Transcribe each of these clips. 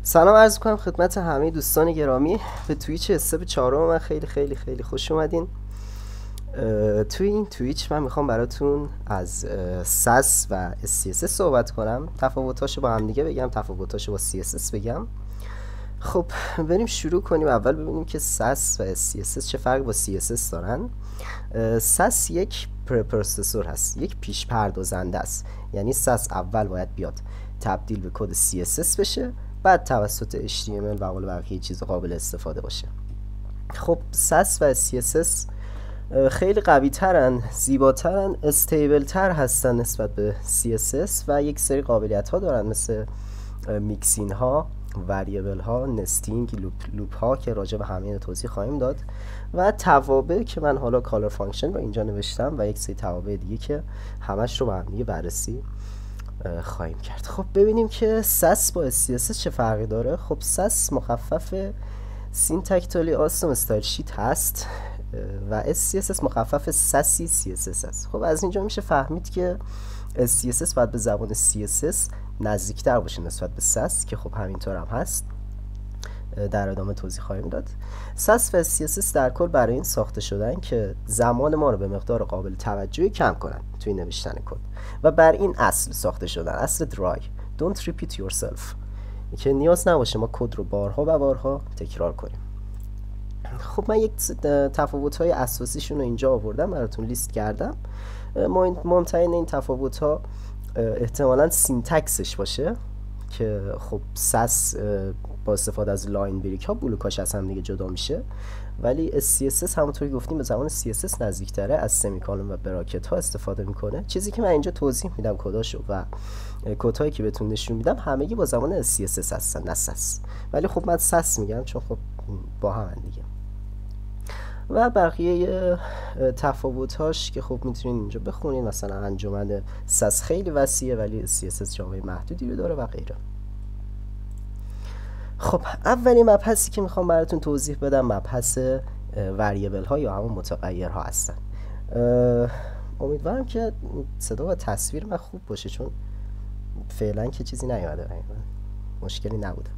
سلام عرض کنم خدمت همه دوستان گرامی به توییچ استپ 4 من خیلی خیلی خیلی خوش اومدین. توی این توییچ من میخوام براتون از sass و scss صحبت کنم، تفاوتاشو با هم دیگه بگم، تفاوتاشو با css بگم. خب بریم شروع کنیم. اول ببینیم که sass و scss چه فرق با css دارن. sass یک پرپروسسور هست، یک پیش پردازنده است. یعنی sass اول باید بیاد تبدیل به کد css بشه، بعد توسط HTML و بقیه چیز قابل استفاده باشه. خب sass و scss خیلی قوی ترن، زیباترن، استیبل تر هستن نسبت به css و یک سری قابلیت ها دارن مثل میکسین ها، وریبل ها، نستینگ، لوپ ها که راجع به همه توضیح خواهیم داد و توابع که من حالا کالر فانکشن رو اینجا نوشتم و یک سری توابع دیگه که همش رو با هم دیگه بررسی خواهیم کرد. خب ببینیم که sass با scss چه فرقی داره. خب sass مخفف سینتکتالی آسم استایل شیت هست و scss مخفف سسی css هست. خب از اینجا میشه فهمید که scss باید به زبان css نزدیکتر باشه نسبت به sass که خب همینطور هم هست، در ادامه توضیح خواهیم داد. sass و scss در کل برای این ساخته شدن که زمان ما رو به مقدار قابل توجهی کم کنن توی نوشتن کد و بر این اصل ساخته شدن، اصل درای don't repeat yourself، که نیاز نباشه ما کد رو بارها و بارها تکرار کنیم. خب من یک تفاوت‌های اساسیشون رو اینجا آوردم براتون لیست کردم. مهمترین این تفاوت‌ها احتمالاً سینتکسش باشه که خب sass با استفاده از لاین بریک ها بلوکاش از هم دیگه جدا میشه، ولی scss همونطوری گفتیم به زبان css نزدیکتره، از سمیکالون و براکت ها استفاده میکنه. چیزی که من اینجا توضیح میدم کداشو و کدهایی که بهتون نشون میدم همگی با زبان scss هستن نه sass، ولی خب من sass میگم چون خب با هم دیگه. و بقیه تفاوت‌هاش که خب میتونین اینجا بخونین، مثلا انجمن sass خیلی وسیعه ولی css جامعه محدودی رو داره و غیره. خب اولین مبحثی که میخوام براتون توضیح بدم مبحث وریبل ها یا همون متغیرها هستن. امیدوارم که صدا و تصویر من خوب باشه چون فعلا که چیزی نیومده، مشکلی نبوده.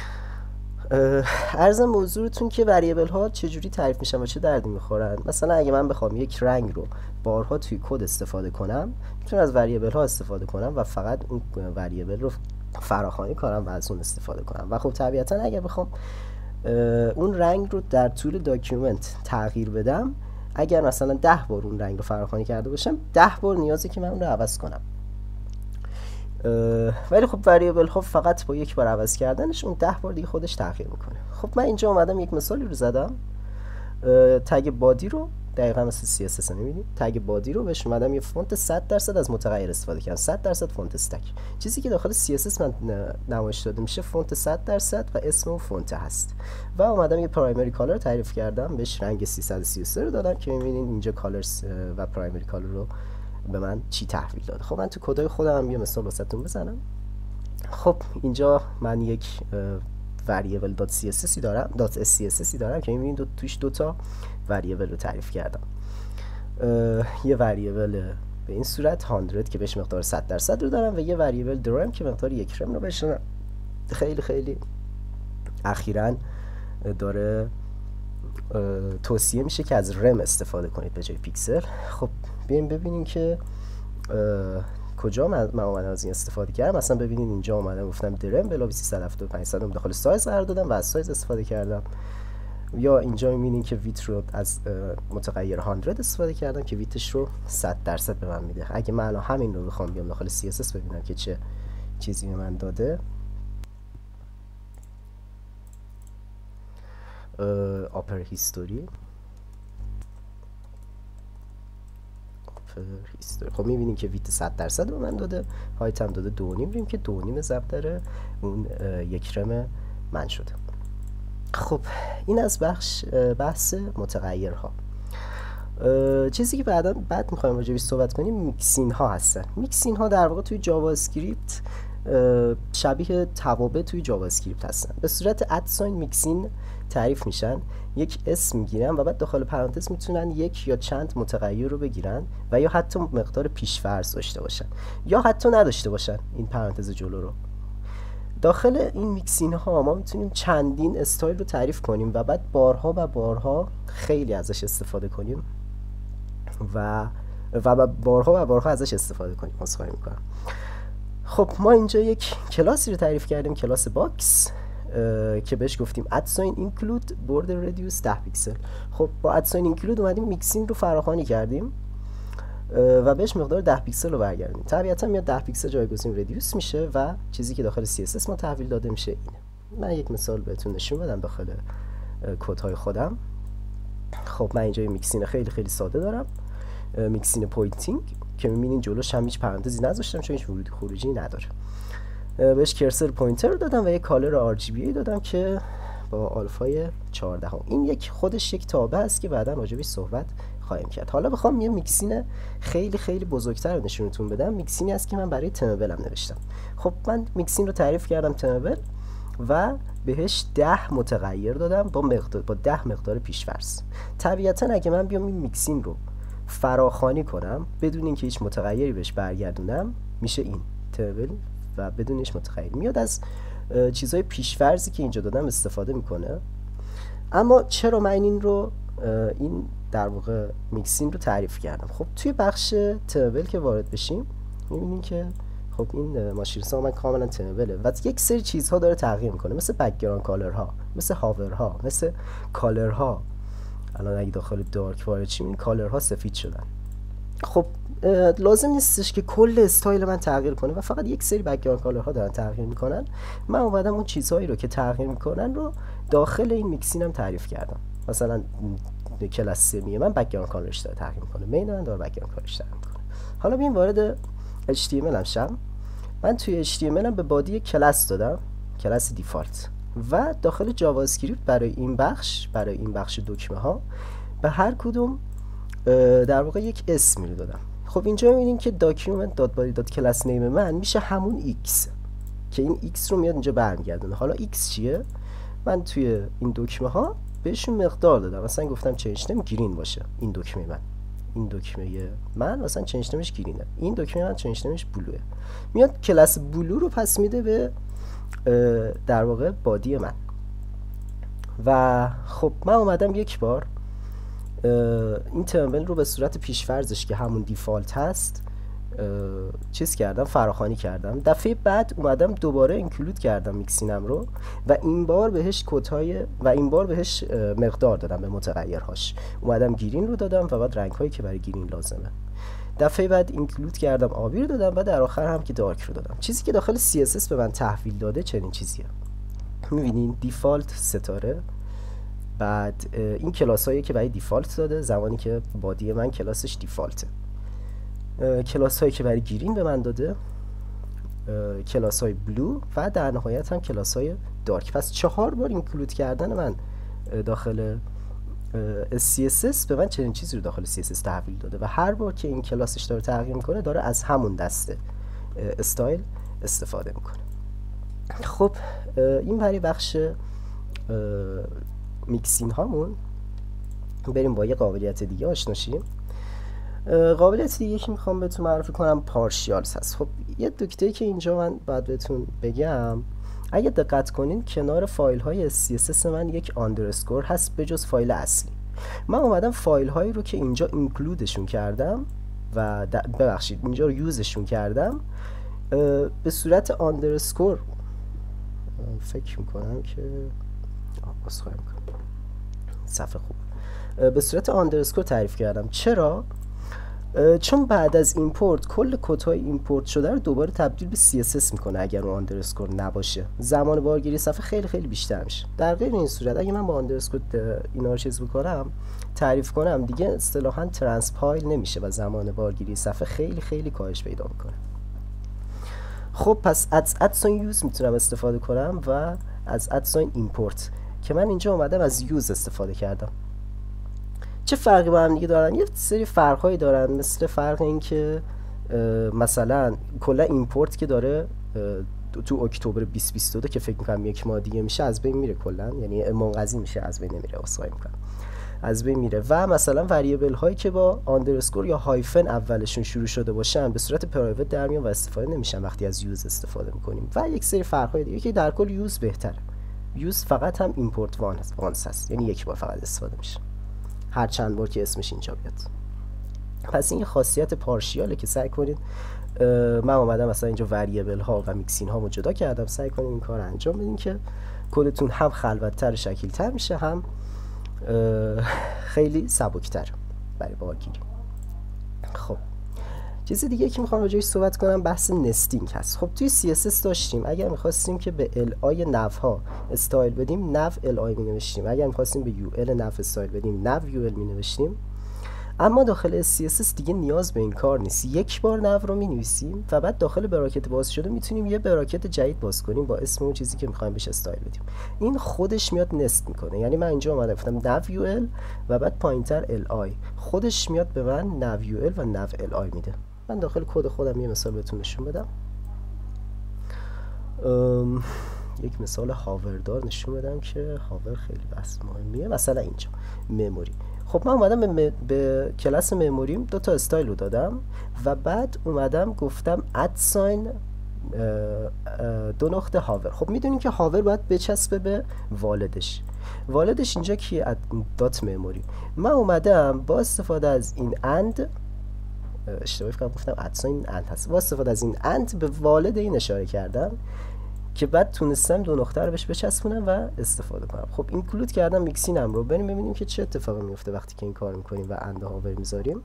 عرضم موضوعتون که وریبل ها چجوری تعریف میشن و چه دردی میخورن. مثلا اگه من بخوام یک رنگ رو بارها توی کد استفاده کنم، میتونم از وریبل ها استفاده کنم و فقط اون وریبل رو فراخوانی کنم و از اون استفاده کنم. و خب طبیعتا اگر بخوام اون رنگ رو در طول داکیومنت تغییر بدم، اگر مثلا 10 بار اون رنگ رو فراخوانی کرده باشم 10 بار نیازه که من اون رو عوض کنم. ولی خب وریبل ها فقط با یک بار عوض کردنش اون 10 بار دیگه خودش تغییر میکنه. خب من اینجا اومدم یک مثالی رو زدم. تگ بادی رو دقیقاً مثل css می‌بینید، تگ بادی رو بهش اومدم یه فونت 100% از متغیر استفاده کردم، 100% فونت استک. چیزی که داخل css من نمایش داده میشه فونت 100% و اسم اون فونت هست. و اومدم یه پرایمری کالر تعریف کردم، بهش رنگ 333 رو دادم که می‌بینید اینجا کالرز و پرایمری کالر رو به من چی تحویل داده. خب من تو کدای خودم هم یه مثال واسهتون بزنم. خب اینجا من یک variable .css دارم که می‌بینید توش دوتا وریبل رو تعریف کردم. یه وریبل به این صورت 100 که بهش مقدار 100% رو دارم و یه وریبل درم که مقدار 1 رم رو بهش خیلی خیلی اخیراً داره توصیه میشه که از رم استفاده کنید به جای پیکسل. خب بیایم ببینیم که کجا من اومدم از این استفاده کردم. مثلا ببینید اینجا اومدم گفتم درم بلا 375 داخل سایز قرار دادم و از سایز استفاده کردم. یا اینجا می‌بینید که ویت رو از متغیر 100 استفاده کردم که ویتش رو 100% به من میده. اگه من الان همین رو بخوام بیام داخل css ببینم که چه چیزی به من داده، آپر هیستوری. خب می‌بینیم که ویت 100% به من داده، هایت هم داده 2.5 ریم که 2.5 ضرب داره اون 1 رم من شده. خب این از بحث متغیرها. چیزی که بعد میخوایم راجعش صحبت کنیم میکسین ها هستن. میکسین ها در واقع توی جاوا اسکریپت شبیه توابع توی جاوا اسکریپت هستن. به صورت ادساین میکسین تعریف میشن، یک اسم میگیرن و بعد داخل پرانتز میتونن یک یا چند متغیر رو بگیرن و یا حتی مقدار پیش‌فرض داشته باشن یا حتی نداشته باشن این پرانتز جلو رو. داخل این میکسین ها ما میتونیم چندین استایل رو تعریف کنیم و بعد بارها و بارها خیلی ازش استفاده کنیم و بارها و بارها ازش استفاده کنیم. عذرخواهی میکنم. خب ما اینجا یک کلاسی رو تعریف کردیم، کلاس باکس که بهش گفتیم ادساین اینکلود border radius 10 پیکسل. خب با ادساین اینکلود اومدیم میکسین رو فراخوانی کردیم و بهش مقدار 10 پیکسل رو برگردیم. طبیعتا میاد 10 پیکسل جایگزین ردیوس میشه و چیزی که داخل CSS ما تحویل داده میشه اینه. من یک مثال بهتون نشون بدم داخل کدهای خودم. خب من اینجا میکسین خیلی خیلی ساده دارم، میکسین پوینتینگ که میبینین جلوش هم هیچ پرانتزی نذاشتم چون هیچ ورودی خروجی نداره. بهش کرسر پوینتر رو دادم و یک کالر RGB دادم که با آلفای 14. این یک خودش یک تابع است که بعدا راجبش صحبت خواهیم کرد. حالا بخوام یه میکسین خیلی خیلی بزرگتر رو نشونتون بدم. میکسینی است که من برای تمبلم نوشتم. خب من میکسین رو تعریف کردم تمبل و بهش 10 متغیر دادم با 10 مقدار پیش‌فرض. طبیعتا اگه من بیام این میکسین رو فراخوانی کنم بدون اینکه هیچ متغیری بهش برگردونم میشه این تمبل و بدون هیچ متغیر میاد از چیزهای پیش‌فرضی که اینجا دادم استفاده میکنه. اما چرا من این در واقع میکسین رو تعریف کردم؟ خب توی بخش تمبل که وارد بشیم میبینیم که خب این ماشین‌سا من کاملا تمبله و یک سری چیزها داره تغییر میکنه، مثل بک‌گراند کالرها، مثل هاورها، مثل کالرها. الان اگه داخل دارک وارد شیم این کالرها سفید شدن. خب لازم نیستش که کل استایل من تغییر کنه و فقط یک سری بک‌گراند کالرها دارن تغییر میکنن. من اومدم اون چیزهایی رو که تغییر میکنن رو داخل این میکسینم تعریف کردم. مثلا کلاس سمی من بک‌گراند کالرش داره تغییر میکنه، مین من داره بک‌گراند کالرش تغییر میکنه. حالا بیایم وارد HTML هم شم. من توی HTML هم به بادی کلاس دادم، کلاس دیفالت، و داخل جاوا اسکریپت برای این بخش دکمه ها به هر کدوم در واقع یک اسمی رو دادم. خب اینجا می‌بینیم که document.body.class name من میشه همون x که این x رو میاد اینجا برمیگردونه. حالا x چیه؟ من توی این دکمه ها بهشون مقدار دادم. مثلا گفتم چنج نیم گرین باشه. این دکمه من مثلا چنج نیمش گرینه، این دکمه من چنج نیمش بلوه. میاد کلاس بلو رو پس میده به در واقع بادی من. و خب من اومدم یک بار این تمبل رو به صورت پیش‌فرضش که همون دیفالت هست چیز کردم، فراخوانی کردم. دفعه بعد اومدم دوباره اینکلود کردم میکسینم رو و این بار بهش مقدار دادم به متغیرهاش. اومدم گرین رو دادم و بعد رنگ‌هایی که برای گرین لازمه. دفعه بعد اینکلود کردم آبی رو دادم و در آخر هم که دارک رو دادم. چیزی که داخل CSS به من تحویل داده چنین چیزیه. می‌بینین دیفالت ستاره، بعد این کلاسایی که برای دیفالت داده زمانی که بادی من کلاسش دیفالته، کلاسایی که برای گرین به من داده، کلاسای بلو و در نهایت هم کلاسای دارک. پس 4 بار اینکلود کردن من داخل CSS به من چنین چیزی رو داخل CSS تحویل داده و هر بار که این کلاسش داره تغییر میکنه داره از همون دسته استایل استفاده میکنه. خب این برای بخش میکسین هامون. بریم با یه قابلیت دیگه آشنا شیم. قابلیت دیگه که میخوام بهتون معرفی کنم پارشیالز هست. خب یه نکته که اینجا من باید بهتون بگم، اگه دقت کنین کنار فایل های CSS من یک آندرسکور هست به جز فایل اصلی. من اومدم فایل هایی رو که اینجا اینکلودشون کردم و ببخشید اینجا رو یوزشون کردم به صورت آندرسکور، فکر میکنم که بسخواهی میکنم صفحه خوب، به صورت آندرسکور تعریف کردم. چرا؟ چون بعد از ایمپورت کل کدهای ایمپورت شده رو دوباره تبدیل به CSS میکنه. اگر اون آندرسکور نباشه زمان بارگیری صفحه خیلی خیلی بیشتر میشه. در غیر این صورت اگه من با آندرسکور اینا رو چیز بکنم، تعریف کنم، دیگه اصطلاحاً ترانسپایل نمیشه و زمان بارگیری صفحه خیلی خیلی کاهش پیدا میکنه. خب پس از ادساین یوز میتونم استفاده کنم و از ادساین ایمپورت که من اینجا اومدم از یوز استفاده کردم. چه فرقی با هم دیگه دارن؟ یه سری فرق‌هایی دارن، مثل فرق این که مثلا کلا ایمپورت که داره تو اکتبر 2022 که فکر می‌کنم یک ماه دیگه میشه از بین میره کلا، یعنی منقضی میشه، از بین نمیره، اسخای می‌کنم. از بین میره و مثلا وریبل هایی که با آندرسکور یا هایفن اولشون شروع شده باشن به صورت پرایوت در میان و استفاده نمیشن وقتی از یوز استفاده میکنیم. و یک سری فرق های دیگه که در کل یوز بهتره. یوز فقط هم ایمپورت وانس هست، یعنی یک بار فقط استفاده میشه هر چند بار که اسمش اینجا بیاد. پس این خاصیت پارشیاله که سعی کنید، من اومدم مثلا اینجا وریبل ها و میکسین ها رو جدا کردم، سعی کنید این کار انجام بدین که کدتون هم خلوت‌تر شکیل‌تر میشه، هم خیلی سبک‌تر برای بارگیری. خب چیز دیگه که میخوام راجعش صحبت کنم بحث نستینگ هست. خب توی CSS داشتیم اگر میخواستیم که به LI نوها استایل بدیم نو LI مینوشتیم، اگر میخواستیم به UL نو استایل بدیم نو UL مینوشتیم. اما داخل CSS دیگه نیاز به این کار نیست، یک بار نو رو مینویسیم و بعد داخل براکت باز شده میتونیم یه براکت جدید باز کنیم با اسم اون چیزی که میخوایم بهش استایل بدیم. این خودش میاد نست میکنه، یعنی من اینجا اومدم گفتم نو UL و بعد پایینتر LI، خودش میاد به من نو UL و نو LI میده. من داخل کد خودم یه مثال بهتون نشون بدم. یک مثال هاوردار نشون بدم که هاور خیلی بحث مهمیه. مثلا اینجا مموری. خب من اومدم به کلاس مموریم دو تا استایل رو دادم و بعد اومدم گفتم ادساین دو نقطه هاور. خب میدونیم که هاور باید بچسبه به والدش اینجا کیه؟ دات مموری. من اومدم با استفاده از این اند، اشتباهی فکر گفتم ادساین اند هست، با استفاده از این اند به والد این اشاره کردم که بعد تونستم دو نقطه رو بهش بچسبونم و استفاده کنم. خب اینکلود کردم میکسینم رو، بریم ببینیم که چه اتفاقی میفته وقتی که این کار میکنیم و اند هاور میذاریم.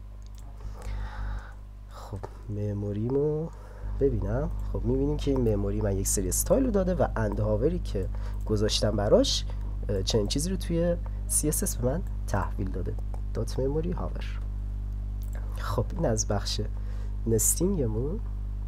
خب مموریمو ببینم. خب میبینیم که این مموری من یک سری استایل رو داده و اند هاوری که گذاشتم براش چنین چیزی رو توی CSS به من تحویل داده، دات مموری هاور. خب این از بخش نستینگمون.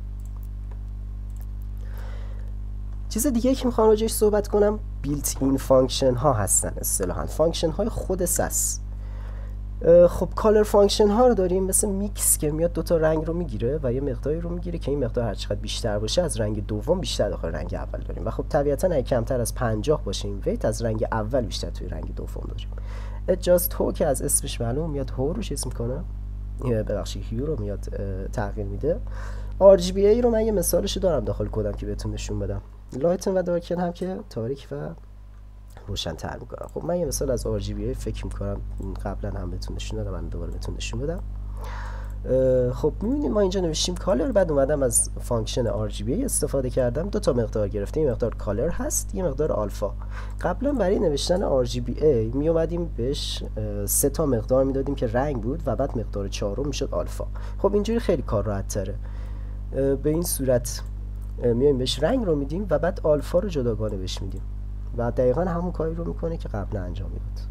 چیز دیگه که میخوام راجعش صحبت کنم بیلت این فانکشن ها هستن. اصطلاحاً فانکشن های خود سس. خب کالر فانکشن ها رو داریم مثل میکس که میاد دوتا رنگ رو میگیره و یه مقداری رو میگیره که این مقدار هر چقدر بیشتر باشه از رنگ دوم بیشتر داخل رنگ اول داریم و خب طبیعتاً اگه کمتر از 50 باشه این ویت از رنگ اول بیشتر توی رنگ دوم داریم. adjust هو که از اسمش معلوم میاد هو رو چیز میکنه، ببخشید هیو رو میاد تغییر میده. RGBA رو من یه مثالش دارم داخل کدم که بهتون نشون بدم. لایتن و دارکن هم که تاریک و روشن تر میکنم. خب من یه مثال از RGBA فکر میکنم قبلا هم بهتون نشون دادم، من دوباره بهتون نشون بدم. خب میبینید ما اینجا نوشتیم کالر، بعد اومدم از فانکشن RGBA استفاده کردم، دو تا مقدار گرفتیم، یه مقدار کالر هست یه مقدار آلفا. قبلا برای نوشتن RGBA می اومدیم بهش سه تا مقدار میدادیم که رنگ بود و بعد مقدار چهارم میشد آلفا. خب اینجوری خیلی کار راحت تره. به این صورت میایم بهش رنگ رو میدیم و بعد آلفا رو جداگانه بهش میدیم و دقیقا همون کاری رو میکنه که قبلا انجام میداد.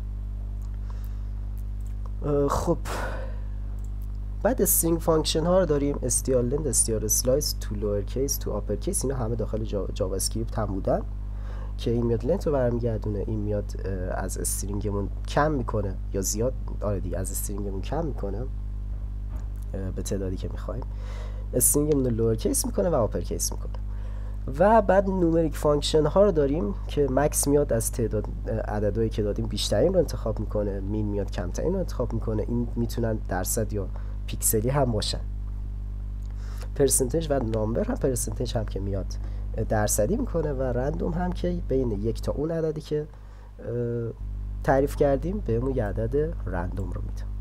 خب بعد استرینگ فانکشن ها رو داریم، str_length، str_slice، to lower case، to upper case. اینا همه داخل جاوا اسکریپت هم بودن که این میاد لنت رو برمیگردونه، این میاد از استرینگمون کم میکنه یا زیاد، آره دیگه از استرینگمون کم میکنه به تعدادی که میخوایم، استرینگمون رو لوور کیس میکنه و آپر کیس میکنه. و بعد نومریک فانکشن ها رو داریم که مکس میاد از تعداد عددهایی که دادیم بیشترین رو انتخاب میکنه، مین میاد کمترین رو انتخاب میکنه. این میتونن درصد یا پیکسلی هم باشن. پرسنتج و نامبر هم، پرسنتج هم که میاد درصدی میکنه و رندوم هم که بین یک تا اون عددی که تعریف کردیم بهمون یه عدد رندوم رو میده.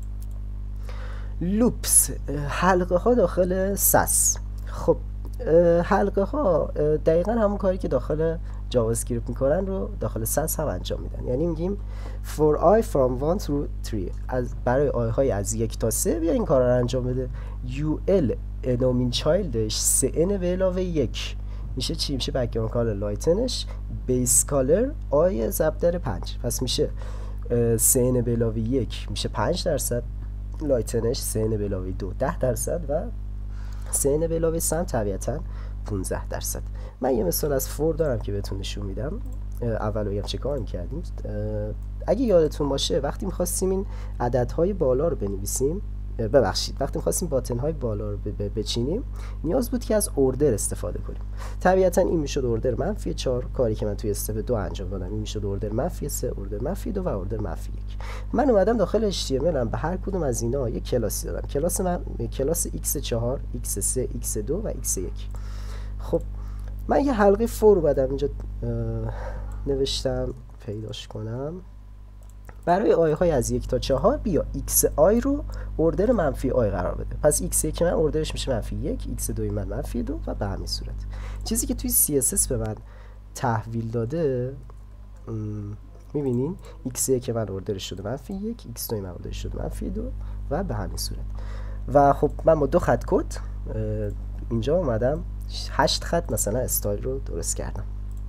لوپس، حلقه ها داخل سس. خب حلقه ها دقیقا همون کاری که داخل جاوا اسکریپت میکنن رو داخل سس هم انجام میدن. یعنی میگیم for i from 1 through 3، برای آی های از 1 تا 3 بیا این کار رو انجام بده. ul انومین چایلدش 3n به علاوه 1 میشه چی؟ میشه بک‌گراند کالر لایتنش، بیس کالر آی ضرب در 5، پس میشه 3n به علاوه 1 میشه 5%، لایتنش 3n به علاوه 2 10% و 3n به علاوه 3 طبیعتا 15%. من یه مثال از فور دارم که بهتون نشون میدم. اول بگم چه کار میکردیم. اگه یادتون باشه وقتی میخواستیم این عددهای بالا رو بنویسیم، ببخشید وقتی می‌خواستیم باتن های بالا رو بچینیم نیاز بود که از اوردر استفاده کنیم. طبیعتا این میشد اوردر -4، کاری که من توی استپ 2 انجام دادم این میشد اوردر -3، اوردر -2 و اوردر -1. من اومدم داخل HTML هم به هر کدوم از اینا یک کلاسی دادم. کلاس x4، x3، x2 و x1. خب من یه حلقه فور اومدم اینجا نوشتم، پیداش کنم. برای آی های از 1 تا 4 بیا x آی رو اوردر -i قرار بده. پس x1 من اوردرش میشه -1، x2 من -2 و به همین صورت. چیزی که توی CSS به من تحویل داده میبینین x1 من اوردرش شده -1، x2 من اوردرش شده -2 و به همین صورت. و خب من با 2 خط کد اینجا اومدم 8 خط مثلا استایل رو درست کردم.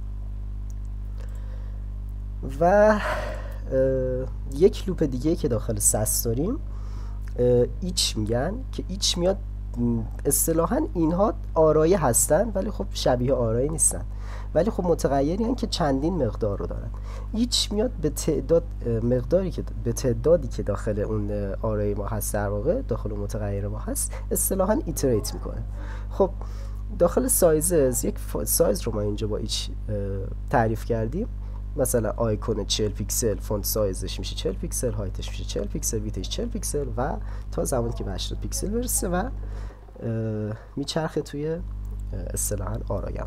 و یک لوپ دیگه که داخل سس داریم ایچ میگن که ایچ میاد اصطلاحاً اینها آرایه هستن ولی خب شبیه آرایه نیستن، ولی خب متغیری هستن که چندین مقدار رو دارن. ایچ میاد به تعداد مقداری که به تعدادی که داخل اون آرایه ما هست، در واقع داخل اون متغیر ما هست، اصطلاحاً ایتریت میکنه. خب داخل سایزز یک سایز رو ما اینجا با ایچ تعریف کردیم. مثلا آیکون 40 پیکسل، فونت سایزش میشه 40 پیکسل، هایتش میشه 40 پیکسل، ویتش 40 پیکسل و تا زمانی که به 80 پیکسل برسه و میچرخه توی اصطلاحاً آرایم.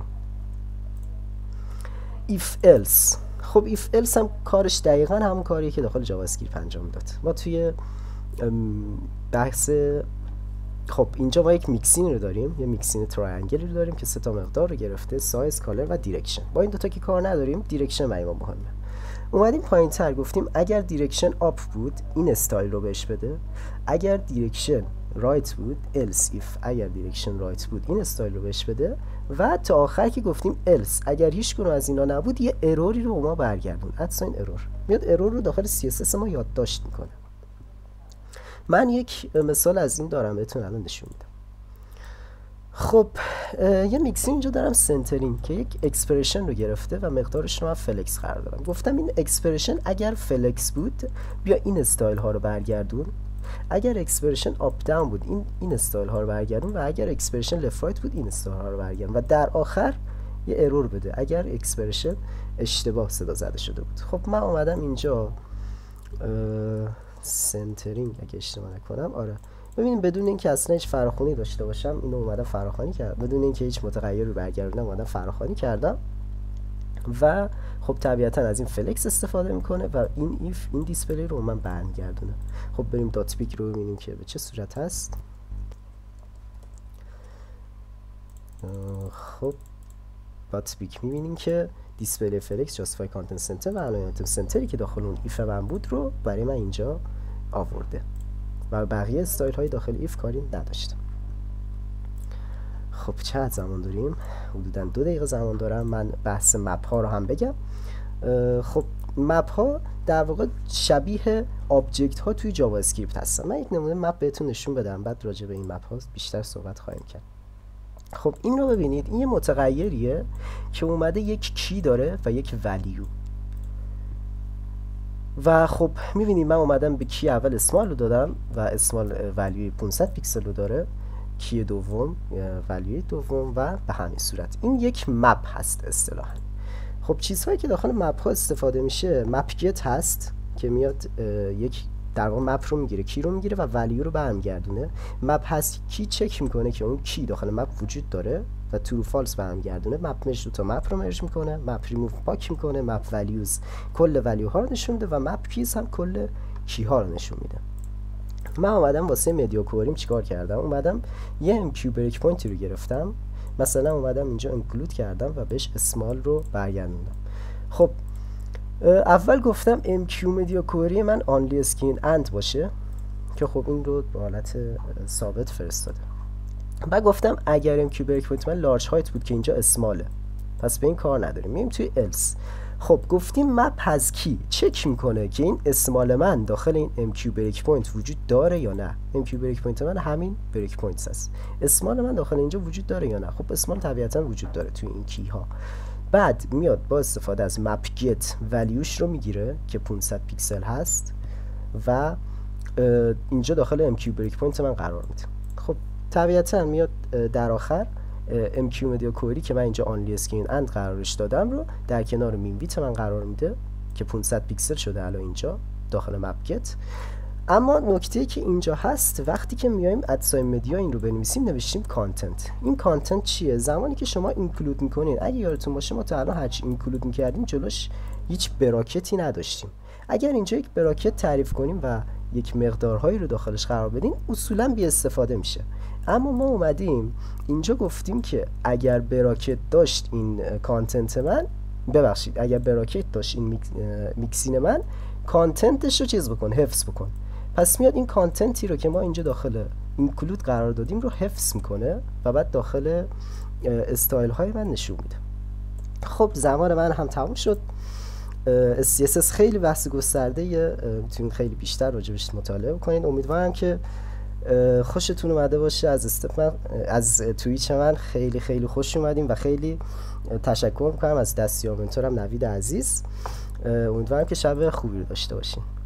if else. خب if else هم کارش دقیقاً همون کاریه که داخل جاوا اسکریپت انجام داد. ما توی بحث خب اینجا ما یک میکسین رو داریم، یه میکسین تراینگل رو داریم که 3 تا مقدار رو گرفته، سایز، کالر و دیرکشن. با این دوتا که کار نداریم، دیرکشن برای ما مهمه. اومدیم پایین‌تر گفتیم اگر دیرکشن آپ بود این استایل رو بهش بده، اگر دیرکشن رایت بود else if، اگر دیرکشن رایت بود این استایل رو بهش بده، و تا آخر که گفتیم else اگر هیچ کدوم از اینا نبود یه اروری رو ما برگردون. ادساین error میاد، ارور رو داخل CSS ما یادداشت میکنه. من یک مثال از این دارم بهتون الان نشون میدم. خب یه میکسین اینجا دارم سنترینگ که یک اکسپرشن رو گرفته و مقدارش رو من فلکس قرار دادم. گفتم این اکسپرشن اگر فلکس بود بیا این استایل ها رو برگردون، اگر اکسپرشن آپ داون بود این استایل ها رو برگردون، و اگر اکسپرشن لفت رایت بود این استایل ها رو برگردون، و در آخر یه ارور بده اگر اکسپرشن اشتباه صدا زده شده بود. خب من اومدم اینجا سنترینگ اگه اشتباه نکنم، آره، ببینیم بدون اینکه اصلا هیچ فراخوانی داشته باشم اینو اومدم فراخوانی کردم، بدون اینکه هیچ متغیری رو برگردونم اومدم فراخوانی کردم و خب طبیعتا از این فلکس استفاده میکنه و این ایف این دیسپلی رو من برمیگردونه. خب بریم دات پیک رو ببینیم که به چه صورت هست. خب دات پیک میبینیم که دیسپلی فلکس جاستیفای کانتنت سنتر و علایت سنتری که داخل اون ایف من بود رو برای من اینجا آورده و بقیه استایل های داخل ایف کاری نداشته. خب چقدر زمان داریم؟ حدودا 2 دقیقه زمان دارم. من بحث مپ ها رو هم بگم. خب مپ ها در واقع شبیه آبجکت ها توی جاوا اسکریپت هستن. من یک نمونه مپ بهتون نشون بدم، بعد راجع به این مپ ها بیشتر صحبت خواهیم کرد. خب این رو ببینید، این یه متغیریه که اومده یک کی داره و یک ولیو، و خب میبینید من اومدم به کی اول اسمال رو دادم و اسمال ولیوی 500 پیکسل رو داره، کی دوم ولیوی دوم و به همین صورت. این یک مپ هست اصطلاحاً. خب چیزهایی که داخل مپ ها استفاده میشه، مپ گت هست که میاد یک در واقع مپ رو میگیره، کی رو میگیره و ولیو رو برمیگردونه. مپ هست کی چک میکنه که اون کی داخل مپ وجود داره و ترو فالس برمیگردونه. مپ مرج دو تا مپ رو مرج میکنه، مپ ریموو پاک میکنه، مپ ولیوز کل ولیو ها رو نشون میده و مپ کیز هم کل کی ها رو نشون میده. من اومدم واسه مدیا کوریم چیکار کردم؟ اومدم یه ام کیو بریک پوینتی رو گرفتم، مثلا اومدم اینجا اینکلود کردم و بهش اسمال رو برگردوندم. خب اول گفتم MQ مدیا کوری من آنلی اسکین اند باشه که خب این رو به حالت ثابت فرستاده. بعد گفتم اگر MQ بریک پوینت من لارج هایت بود که اینجا اسماله، پس به این کار نداریم، میریم توی else. خب گفتیم مپ هز کی چک میکنه که این اسمال من داخل این MQ بریک پوینت وجود داره یا نه. MQ بریک پوینت من همین بریک پوینت هست، اسمال من داخل اینجا وجود داره یا نه. خب اسمال طبیعتا وجود داره توی این کی ها. بعد میاد با استفاده از مپ گت ولیوش رو میگیره که 500 پیکسل هست و اینجا داخل MQ بریک پوینت من قرار میده. خب طبیعتا میاد در آخر MQ مدیا کوئری که من اینجا آنلی اسکین اند قرارش دادم رو در کنار مین بیت من قرار میده که 500 پیکسل شده الان اینجا داخل مپ گت. اما نکته که اینجا هست وقتی که میایم ادساین مدیا این رو بنویسیم نوشتیم کانتنت. این کانتنت چیه؟ زمانی که شما اینکلود میکنین، اگه یادتون باشه ما تا الان هرچی اینکلود میکردیم جلوش هیچ براکتی نداشتیم. اگر اینجا یک براکت تعریف کنیم و یک مقدارهایی رو داخلش قرار بدیم اصولا بی استفاده میشه. اما ما اومدیم اینجا گفتیم که اگر براکت داشت این کانتنت من، ببخشید اگر براکت داشت این میکسین من، کانتنتش رو چیز بکن، حفظ بکن. پس میاد این کانتنتی رو که ما اینجا داخل اینکلود قرار دادیم رو حفظ میکنه و بعد داخل استایل های من نشون میده. خب زمان من هم تموم شد. scss خیلی بحث گسترده، میتونید خیلی بیشتر راجبش مطالعه کنید. امیدوارم که خوشتون اومده باشه. از توییچ من خیلی خیلی خوش اومدیم و خیلی تشکر میکنم از دستیار منتورم نوید عزیز. امیدوارم که شب خوبی رو داشته باشین.